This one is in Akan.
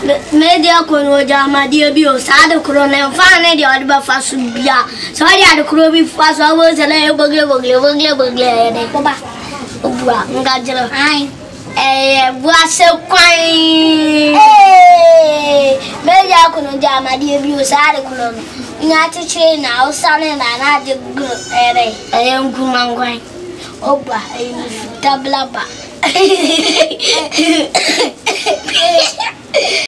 media kono jama dia bio sada krona fane dia adba fasu bia so dia de krobi fasu awo sele bogle de ko ba obua ngajelo ai boase kwai media kono jama dia bio sada krona nyati che na usale na de ngumangwan oba tablaba